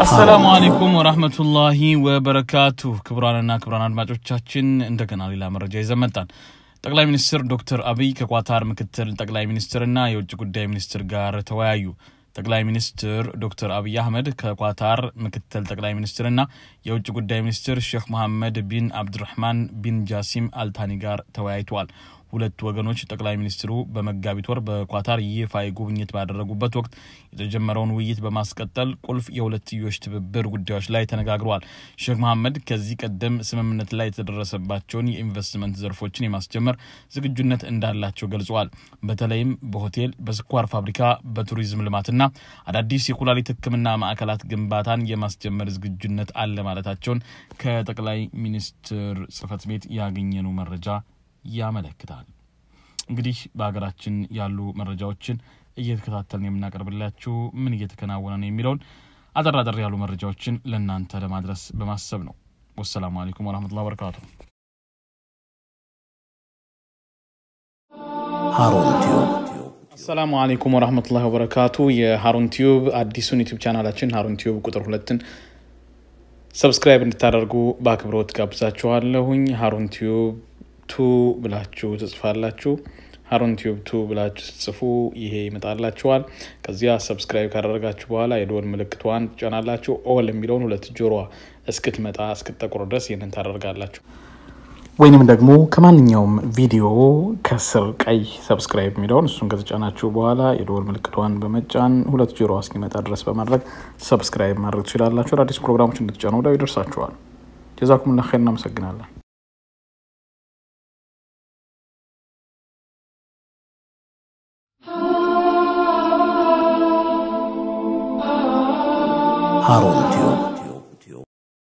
السلام عليكم ورحمة الله وبركاته كبرانا አድማጮቻችን እንደገና ሌላ መረጃ ይዘመጣል ጠቅላይ ሚኒስትር ዶክተር አብይ ከኳታር ምክትል ጠቅላይ ሚኒስትርና የውጭ ጉዳይ ሚኒስትር ጋር ተወያዩ ጠቅላይ ሚኒስትር ዶክተር አብይ አህመድ ከኳታር ምክትል ጠቅላይ ሚኒስትርና የውጭ ጉዳይ ሚኒስትር ሼክ መሐመድ ቢን አብዱራህማን ቢን ጃሲም አልታኒ ጋር ተወያይተዋል ሁለት ወገኖች ጠቅላይ ሚኒስትሩ በመጋቢት ወር በኳታር ይፋይ ጉብኝት ባደረጉበት ወቅት የተጀመረውን ውይይት በማስቀጠል ቁልፍ የሁለትዮሽ ትብብር ጉዳዮች ላይ ተነጋግረዋል ሼክ መሐመድ ከዚህ ቀደም ስምምነት ላይ የተደረሰባቸውን የኢንቨስትመንት ዘርፎችን የማስጀመር ዝግጁነት እንዳላቸው ገልጸዋል በተለይም በሆቴል በስኳር ፋብሪካ በቱሪዝም ልማትና አዳዲስ የኩላሊት ህክምና ማዕከላት ግንባታን የማስጀመር ዝግጁነት አለ ማለታቸውን ከጠቅላይ ሚኒስትር ጽህፈት ቤት ያገኘነው መረጃ ያመለክታል እንግዲህ በአገራችን ያሉ መረጃዎችን እየተከታተልን የምናቀርብላችሁ ምን እየተከናወነ ነው የሚለውን አጠራጣሪ ያሉ መረጃዎችን ለእናንተ ለማድረስ በማሰብ ነው ወሰላሙ አለይኩም ወራህመቱላሂ ወበረካቱ ሃሩን ቲዩብ ሰላም አለይኩም ወራህመቱላሂ ወበረካቱ የሃሩን ቲዩብ አዲሱን ዩቲዩብ ቻናላችን ሃሩን ቲዩብ ቁጥር 2ን ሰብስክራይብ እንድታደርጉ በአክብሮት ጋብዛችኋለሁኝ ሃሩን ቲዩብ 2 ብላችሁ ተጽፋላችሁ ሃሩን ቲዩብ 2 ብላችሁ ጽፉ ይሄ ይመጣላችኋል ከዚያ ሰብስክራይብ ካደረጋችሁ በኋላ የደወል ምልክቷን ጫናላችሁ ኦል የሚለውን ሁለት ጆሮዋ እስክትመጣ እስክትጠቁር ድረስ ይሄንን ታደርጋላችሁ ወይንም ደግሞ ከማንኛውም ቪዲዮ ከስር ቀይ ሰብስክራይብ የሚለውን እሱን ከተጫናችሁ በኋላ የደወል ምልክቷን በመጫን ሁለት ጆሮዋ እስኪመጣ ድረስ በማድረግ ሰብስክራይብ ማድረግ ትችላላችሁ አዲስ ፕሮግራሞች እንድትጫኑ ወዲያው ይደርሳችኋል ጀዛኩሙላህ ኸይር እናመሰግናለን ሃሩን ቲዩብ